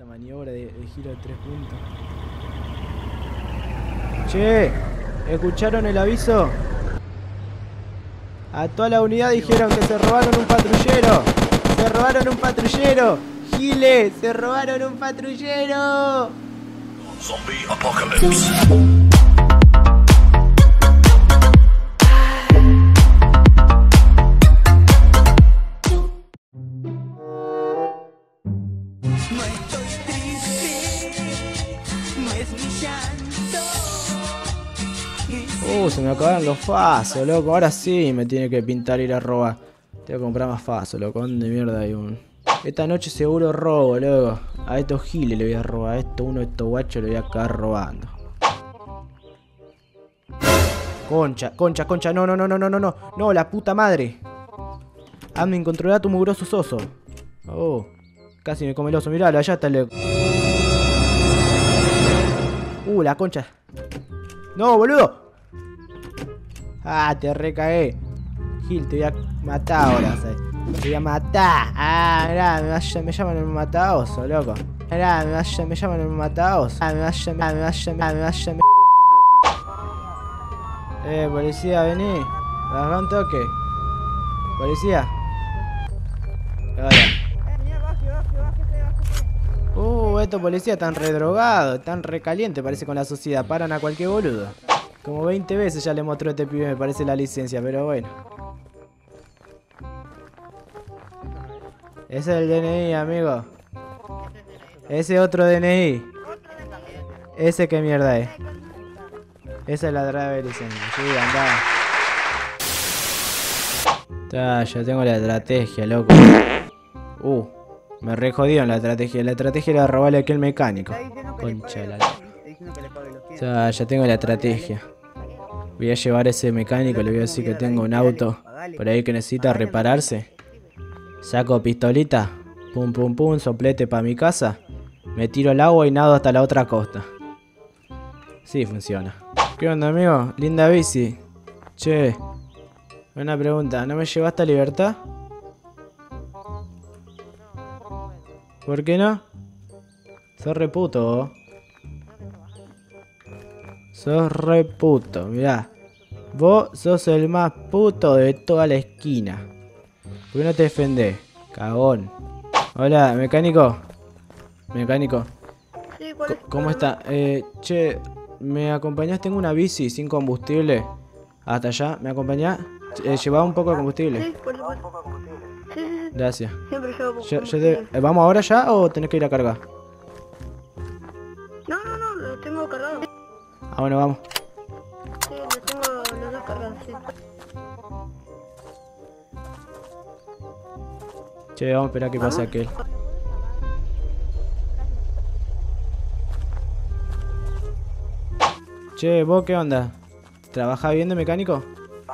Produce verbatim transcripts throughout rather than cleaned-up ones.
Esta maniobra de, de giro de tres puntos. Che, ¿escucharon el aviso? A toda la unidad dijeron que se robaron un patrullero. Se robaron un patrullero. Giles, se robaron un patrullero. Zombie Apocalypse. Uh, se me acabaron los fasos, loco. Ahora sí me tiene que pintar ir a robar. Tengo que comprar más fasos, loco. ¿Dónde mierda hay un...? Esta noche seguro robo, loco. A estos giles le voy a robar. A esto, uno de estos guachos le voy a acabar robando. Concha, concha, concha. No, no, no, no, no, no, no. No, la puta madre. Admin, controla tu mugroso soso. Oh, casi me come el oso. Miralo, allá está el... Uh, la concha. No, boludo. Ah, te recagué. Gil, te voy a matar ahora, ¿sabes? Te voy a matar. Ah, mirá, me, me llaman el mataoso, loco. Mirá, me, me llaman el mataoso. Ah, me vayan, me vayan, me vayan. Eh, policía, vení. Baja un toque. Policía. Hola. Uh, estos policías están redrogados, están recalientes, parece, con la sociedad. Paran a cualquier boludo. Como veinte veces ya le mostró a este pibe, me parece, la licencia, pero bueno. Ese es el D N I, amigo. Ese otro D N I. Ese qué mierda es. Esa es la driver licencia. Sí, andá. Ya tengo la estrategia, loco. Uh, me re jodió en la estrategia. La estrategia era robarle a aquel mecánico. Concha la... Ya, ya tengo la estrategia. Voy a llevar a ese mecánico, le voy a decir que tengo un auto por ahí que necesita repararse. Saco pistolita, pum pum pum, soplete para mi casa. Me tiro al agua y nado hasta la otra costa. Sí, funciona. ¿Qué onda, amigo? Linda bici. Che, buena pregunta, ¿no me llevaste a Libertad? ¿Por qué no? Sos re puto, vos. Sos re puto, mirá. Vos sos el más puto de toda la esquina. ¿Por qué no te defendés? Cagón. Hola, mecánico. Mecánico. Sí, ¿cuál es? ¿Cómo está? Eh, che, ¿me acompañás? Tengo una bici sin combustible. Hasta allá, ¿me acompañás? Eh, llevaba un poco de combustible. Sí, por supuesto. Sí, sí, sí. Gracias. Siempre llevo Yo, yo te- eh, ¿Vamos ahora ya o tenés que ir a cargar? No, no, no, lo tengo cargado. Ah, bueno, vamos. Sí, lo tengo los dos cargados, sí. Che, vamos a esperar que pase aquel. Che, ¿vos qué onda? ¿Trabajás bien de mecánico?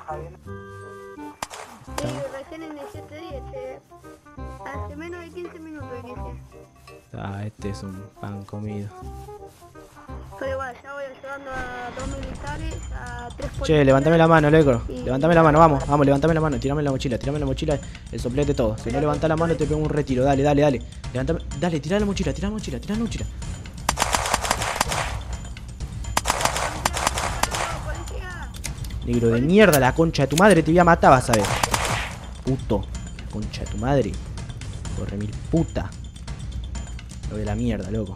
Sí, recién inicié este día, che. Hace menos de quince minutos inicié. Ah, este es un pan comido. Pero igual, ya voy ayudando a dos militares, a tres policías. Che, levantame la mano, Lecro. y- Levantame la mano, vamos, vamos, levantame la mano. Tirame la mochila, tirame la mochila, el soplete, todo. Si no levantás la mano te pego un retiro. Dale, dale, dale. Levantame, dale, tirá la mochila, tirá la mochila, tirá la mochila. ¡Policía! Negro de mierda, la concha de tu madre, te voy a matar, vas a ver. Puto, concha de tu madre. Corre mil puta. Lo de la mierda, loco.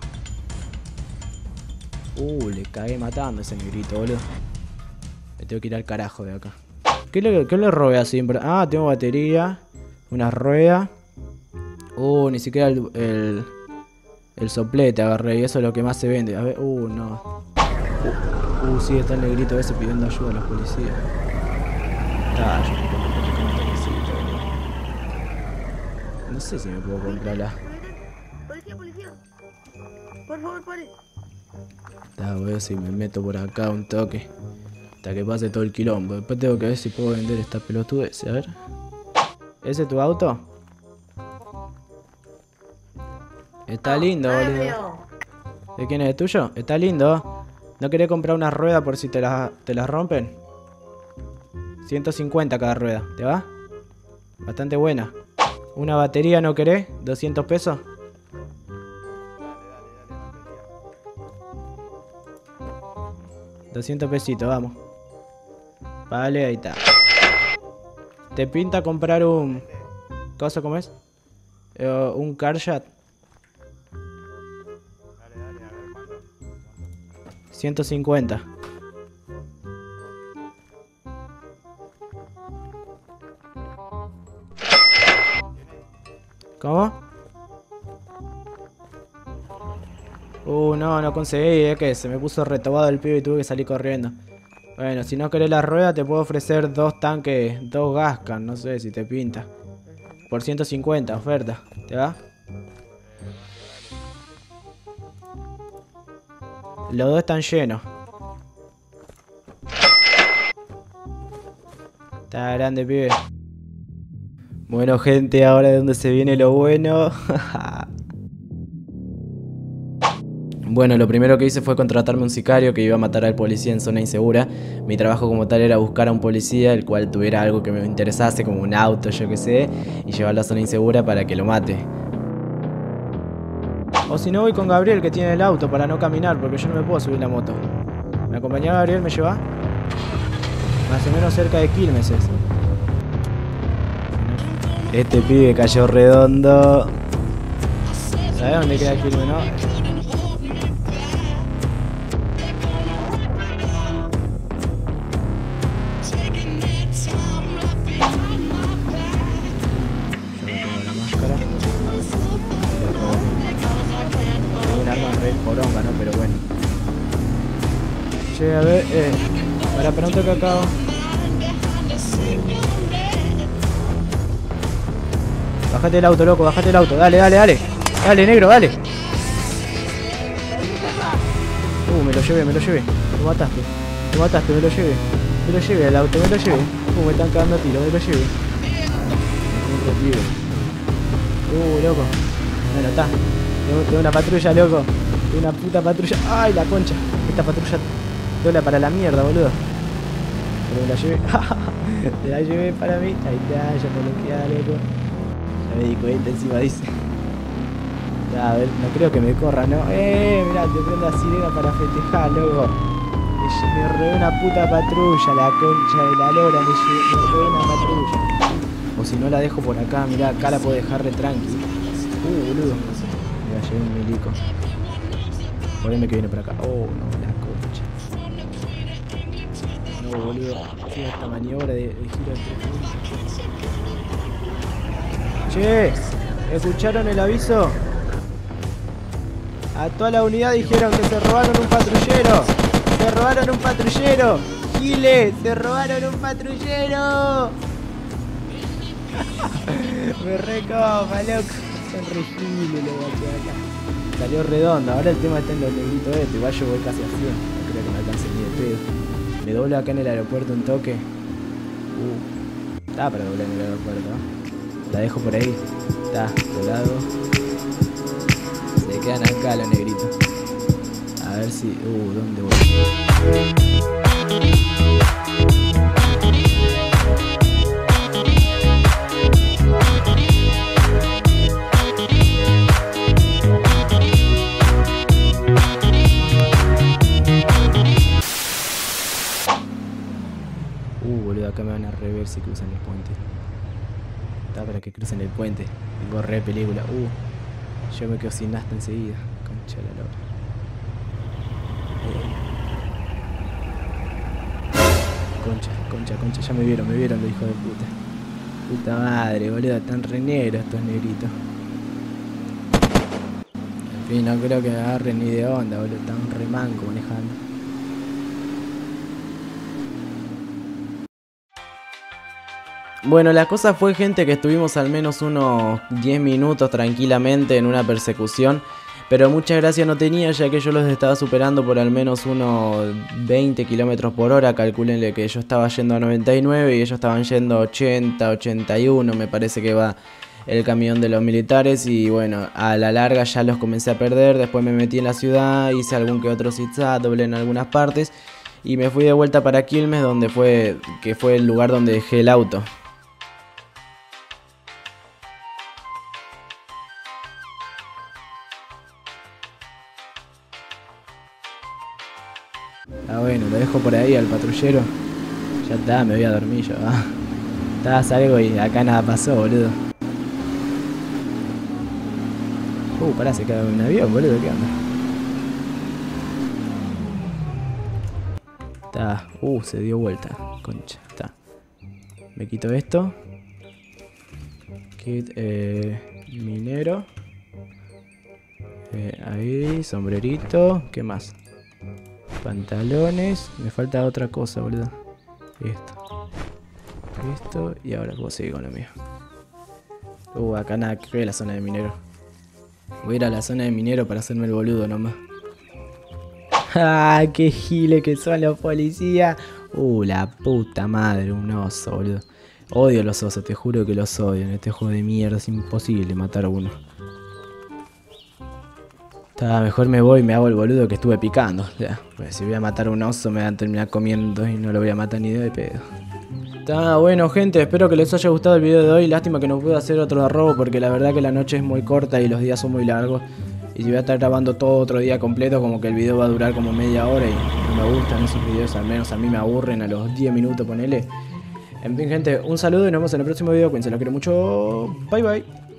Uh, le cagué matando a ese negrito, boludo. Me tengo que ir al carajo de acá. ¿Qué le, qué le robé así? Ah, tengo batería. Una rueda. Uh, ni siquiera el, el, el soplete agarré. Y eso es lo que más se vende. A ver, uh, no. Uh, uh sí, está el negrito ese pidiendo ayuda a los policías. Ah, yo me compro un toquecito, boludo. No sé si me puedo comprarla. Policía, policía. Por favor, pare. Está, voy a ver si me meto por acá un toque. Hasta que pase todo el quilombo. Después tengo que ver si puedo vender esta pelotudez. A ver. ¿Ese es tu auto? Está lindo, boludo. ¿De quién es? ¿De tuyo? Está lindo. ¿No querés comprar una rueda por si te las te las rompen? ciento cincuenta cada rueda. ¿Te va? Bastante buena. ¿Una batería no querés? ¿doscientos pesos? doscientos pesitos, vamos. Vale, ahí está. ¿Te pinta comprar un... cosa como es? Eh, un Carshot. Dale, dale, a ver cuánto. ciento cincuenta. ¿Cómo? Uh, no, no conseguí, es que se me puso retobado el pibe y tuve que salir corriendo. Bueno, si no querés la rueda te puedo ofrecer dos tanques, dos Gascan, no sé si te pinta. Por ciento cincuenta, oferta. ¿Te va? Los dos están llenos. Está grande, pibe. Bueno, gente, ahora de dónde se viene lo bueno. Bueno, lo primero que hice fue contratarme un sicario que iba a matar al policía en zona insegura. Mi trabajo como tal era buscar a un policía el cual tuviera algo que me interesase, como un auto, yo que sé, y llevarlo a zona insegura para que lo mate. O si no, voy con Gabriel, que tiene el auto, para no caminar, porque yo no me puedo subir la moto. ¿Me acompañaba Gabriel? ¿Me lleva? Más o menos cerca de Quilmes es. Este pibe cayó redondo. ¿Sabes dónde queda Quilmes, no? Poronga, ¿no? Pero bueno. Che, a ver, eh. Para, para un toque acá. Bájate el auto, loco, bájate el auto. Dale, dale, dale. Dale, negro, dale. Uh, me lo llevé, me lo llevé. Lo mataste. Lo mataste, me lo llevé. Me lo llevé al auto, me lo llevé. Uh, me están cagando a tiro, me lo llevé. Un retiro. Uh, loco. Bueno, está. Tengo, tengo una patrulla, loco. Tengo una puta patrulla. ¡Ay, la concha! Esta patrulla dobla para la mierda, boludo. Pero me la llevé. Me la llevé para mí. Ahí está, ya te lo queda, loco. Ya me di cuenta, encima dice. Ya, a ver, no creo que me corra, ¿no? ¡Eh! Mirá, te prendo la sirena para festejar, loco. Me, me robé una puta patrulla, la concha de la lora. Me, me robé una patrulla. O si no la dejo por acá, mirá, acá la puedo dejar re tranqui. Uh, boludo. Me la llevé un milico. Poneme que viene por acá. Oh, no, la concha. No, boludo. Tiene esta maniobra de, de giro entre... Che, ¿escucharon el aviso? A toda la unidad dijeron que se robaron un patrullero. Se robaron un patrullero. Giles, se robaron un patrullero. Me recopa, loco. Son re giles los guachos acá. Salió redondo, ahora el tema está en los negritos este, igual yo voy casi a cien, no creo que me alcance ni de pedo. Me doblo acá en el aeropuerto un toque. Uh, está para doblar en el aeropuerto, ¿no? La dejo por ahí, está, doblado. Se quedan acá los negritos. A ver si... Uh, ¿dónde voy? Acá me van a rever si cruzan el puente. Está para que crucen el puente. Tengo re película. Uh, yo me quedo sin nasta enseguida. Concha de la lora. Eh. Concha, concha, concha. Ya me vieron, me vieron los hijos de puta. Puta madre, boludo. Están re negros estos negritos. En fin, no creo que me agarren ni de onda, boludo. Están re manco manejando. Bueno, la cosa fue, gente, que estuvimos al menos unos diez minutos tranquilamente en una persecución, pero mucha gracia no tenía, ya que yo los estaba superando por al menos unos veinte kilómetros por hora. Calcúlenle que yo estaba yendo a noventa y nueve y ellos estaban yendo a ochenta, ochenta y uno, me parece que va el camión de los militares. Y bueno, a la larga ya los comencé a perder. Después me metí en la ciudad, hice algún que otro zigzag, doblé en algunas partes y me fui de vuelta para Quilmes, donde fue, que fue el lugar donde dejé el auto. Ah, bueno, lo dejo por ahí al patrullero. Ya está, me voy a dormir yo, ah. Está, salgo y acá nada pasó, boludo. Uh, pará, se cae un avión, boludo, ¿qué onda? Está, uh, se dio vuelta, concha, está. Me quito esto. Kit, eh, minero. Eh, ahí, sombrerito. ¿Qué más? Pantalones. Me falta otra cosa, boludo. Esto. Esto. Y ahora puedo seguir con lo mío. Uh, acá nada que ver la zona de minero. Voy a ir a la zona de minero para hacerme el boludo nomás. ¡Ah! ¡Qué giles que son los policías! Uh, la puta madre, un oso, boludo. Odio los osos, te juro que los odio. En este juego de mierda es imposible matar a uno. Está, mejor me voy y me hago el boludo que estuve picando. O sea, pues si voy a matar a un oso me van a terminar comiendo y no lo voy a matar ni de pedo. Está bueno, gente, espero que les haya gustado el video de hoy. Lástima que no pude hacer otro de robo porque la verdad que la noche es muy corta y los días son muy largos. Y si voy a estar grabando todo otro día completo, como que el video va a durar como media hora y no me gustan esos videos, al menos a mí me aburren a los diez minutos, ponele. En fin, gente, un saludo y nos vemos en el próximo video. Cuídense, los quiero mucho. Bye, bye.